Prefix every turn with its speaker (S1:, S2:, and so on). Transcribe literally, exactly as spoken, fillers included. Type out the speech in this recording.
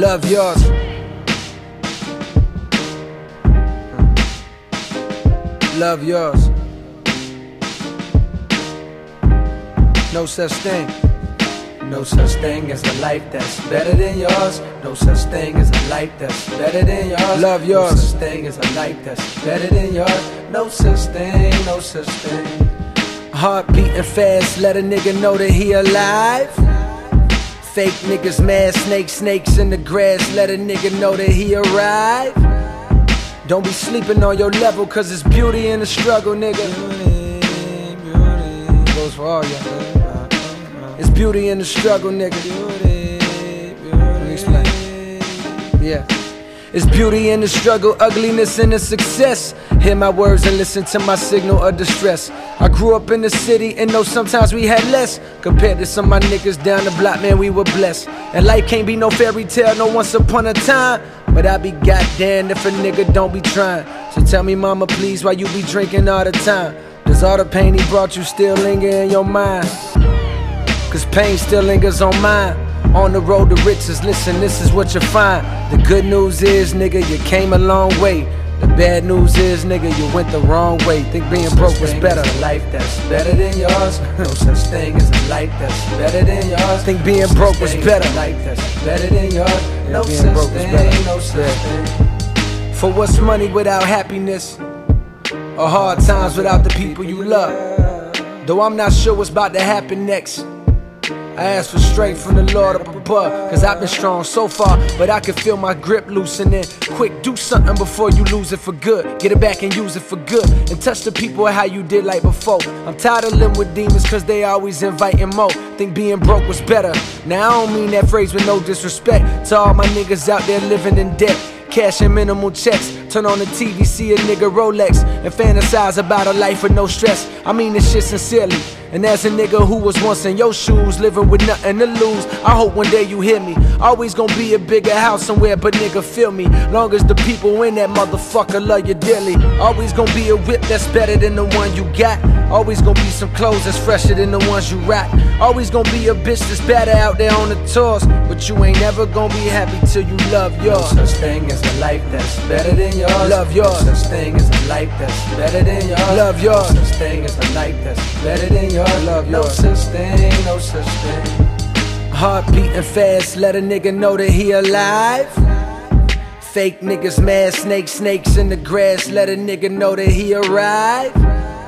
S1: Love yours. Love yours. No such thing. No such thing as a life that's better than yours. No such thing as a life that's better than yours. Love yours. No such thing as a life that's better than yours. No such thing, no such thing. Heart beating fast, let a nigga know that he alive. Fake niggas mad, snakes, snakes in the grass, let a nigga know that he arrived. Don't be sleeping on your level, cause it's beauty in the struggle, nigga. Beauty, beauty. Goes for all y'all. It's beauty in the struggle, nigga. Beauty, beauty. Let me explain. Yeah. It's beauty in the struggle, ugliness in the success. Hear my words and listen to my signal of distress. I grew up in the city and know sometimes we had less. Compared to some of my niggas down the block, man, we were blessed. And life can't be no fairy tale, no once upon a time. But I be goddamn if a nigga don't be trying. So tell me, mama, please, why you be drinking all the time? Does all the pain he brought you still linger in your mind? Cause pain still lingers on mine. On the road to riches, listen, this is what you find. The good news is, nigga, you came a long way. The bad news is, nigga, you went the wrong way. Think being broke was better. A life that's better than yours. No such thing as a life that's better than yours. Think being broke was better. A life that's better than yours. No such thing, no such thing. For what's money without happiness? Or hard times without the people you love? Though I'm not sure what's about to happen next, I ask for strength from the Lord up above. Cause I've been strong so far, but I can feel my grip loosening. Quick, do something before you lose it for good. Get it back and use it for good. And touch the people how you did like before. I'm tired of living with demons cause they always inviting more. Think being broke was better. Now I don't mean that phrase with no disrespect to all my niggas out there living in debt. Cash and minimal checks. Turn on the T V, see a nigga Rolex, and fantasize about a life with no stress. I mean this shit sincerely. And as a nigga who was once in your shoes, living with nothing to lose, I hope one day you hear me. Always gonna be a bigger house somewhere, but nigga feel me. Long as the people in that motherfucker love you dearly. Always gonna be a whip that's better than the one you got. Always gonna be some clothes that's fresher than the ones you rock. Always gonna be a bitch that's better out there on the tours. But you ain't never gonna be happy till you love yours. No such thing as a life that's better than yours. Love yours. No such thing as a life that's better than yours. Love yours. No such thing as a life that's better than yours. Love yours. No such thing, no such thing. Heart beating fast, let a nigga know that he alive. Fake niggas mad, snakes, snakes in the grass, let a nigga know that he arrived.